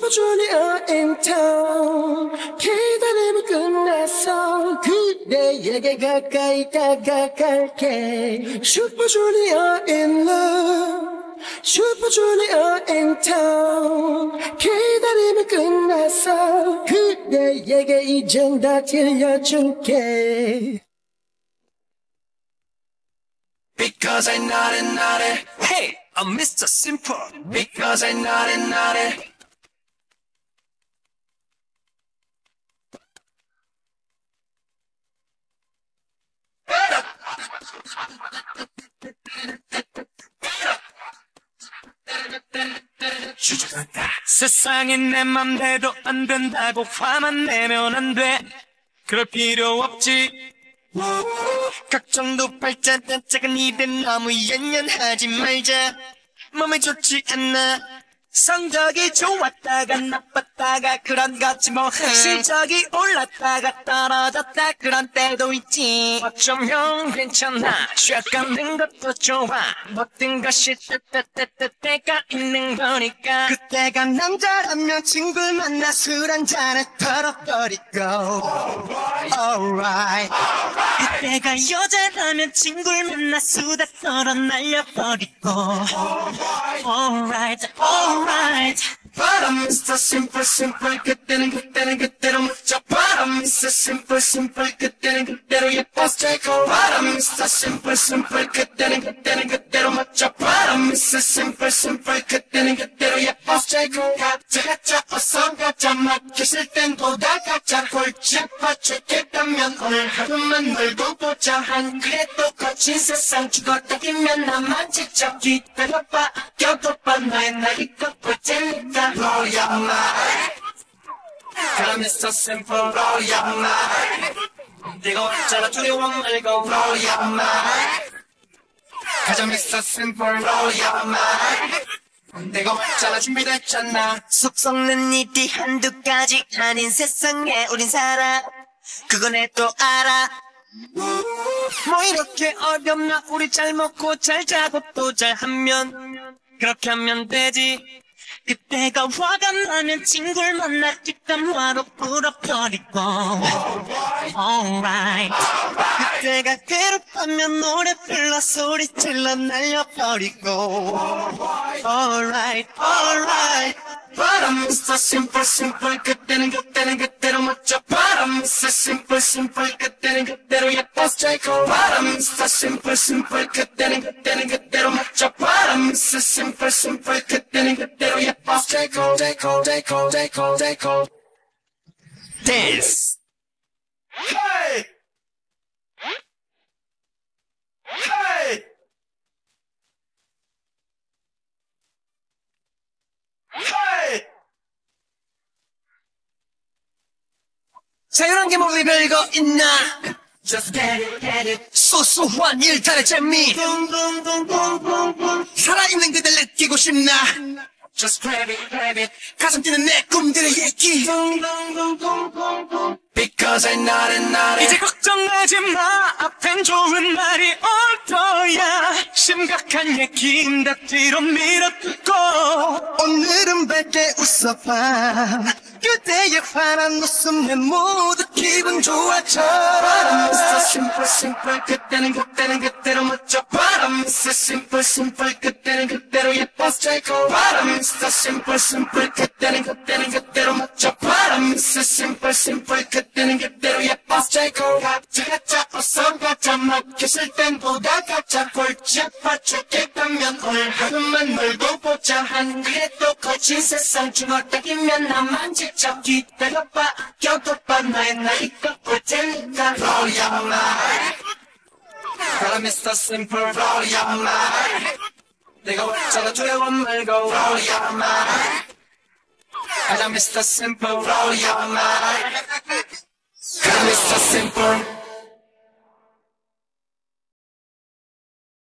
슈퍼주니어 in town 기다림이 끝났어 그대에게 가까이 다가갈게 슈퍼주니어 in love 슈퍼주니어 in town 기다림이 끝났어 그대에게 이젠 다 들려줄게 Because I'm naughty Hey, I'm Mr. Simple Because I'm naughty 세상이 내 맘대로 안 된다고 화만 내면 안 돼 그럴 필요 없지 걱정도 팔자 작은 입에 너무 연연하지 말자 몸에 좋지 않나 성적이 좋았다가 나빴다가 그런 거지 뭐 실적이 올랐다가 떨어졌다 그런 때도 있지 어쩌면 괜찮아 쉬어가는 것도 좋아 모든 것이 때가 있는 거니까 그때가 남자라면 친구를 만나 술 한잔에 털어버리고 Alright 그때가 여자라면 친구를 만나 수다 떨어 날려버리고 Alright But I'm Mr. Simple Simple 그때는 그때로 묻죠 But I'm Mr. Simple Simple 그때는 그때로 예뻐서 제거 But I'm Mr. Simple Simple 그때는 그때로 묻죠 But I'm Mr. Simple Simple 그때는 그때로 예뻐서 제거 가짜 어서 가짜 막히실 땐 보다 가짜 골치 아파 죽겠다면 오늘 하루만 놀고 보자 한 그래도 거친 세상 죽었다 기면 나만 직접 기다려봐 아껴둬봐 너의 날이 꺾고 젤리가 Blow your mind I'm Mr. Simple Blow your mind 네가 왔잖아 두려워 말고 Blow your mind 가자 Mr. Simple Blow your mind 내가 왔잖아 준비됐잖아 속 썩는 일이 한두 가지 아닌 세상에 우린 살아 그건 애도 알아 뭐 이렇게 어렵나 우리 잘 먹고 잘 자고 또 잘하면 그렇게 하면 되지 그때가 화가 나면 친구를 만나 뒷담화로 풀어버리고 Alright 그때가 괴롭다면 노래 불러 소리 질러 날려버리고 Alright But I'm Mr. Simple Simple 그때는 그때로 묻죠 But I'm Mr. Simple Simple 그때는 그때로 예뻐서 제거 But I'm Mr. Simple Simple 그때는 그때로 묻죠 But I'm Mr. Simple Simple 그때는 그때로 예뻐서 제거 Dance Hey Hey Hey! 자유란 게 뭐가 별거 있나 Just get it 소소한 일탈의 재미 살아있는 그댈 느끼고 싶나 Just grab it 가슴 뛰는 내 꿈들의 얘기 Because I'm naughty 이제 걱정하지 마 앞엔 좋은 말이 올 거야 심각한 얘기는 다 뒤로 밀어두고 오늘은 밝게 웃어봐 그대의 환한 웃음에 모두 기분 좋아져 But I'm Mr. Simple Simple 그때는 그때로 묻죠 But I'm Mr. Simple Simple 그때는 그때로 예뻐서 제거 But I'm Mr. Simple Simple 그때는 그때로 묻죠 But I'm Mr. Simple Simple 그때는 그때로 예뻐서 제거 가짜 어서 가짜 막히실 땐 보다 가짜 골치 아파 죽겠다면 오늘 하루만 놀고 보자 한 그래도 거친 세상 죽었다 기면 나만 직접 기다려봐 아껴둬봐 너의 나이 꺾고 젤리가 Blow your mind But I'm Mr. Simple Blow your mind 내가 왔잖아 두려워 말고 Blow your mind 가자 Mr. Simple Blow your mind 가자 Mr. Simple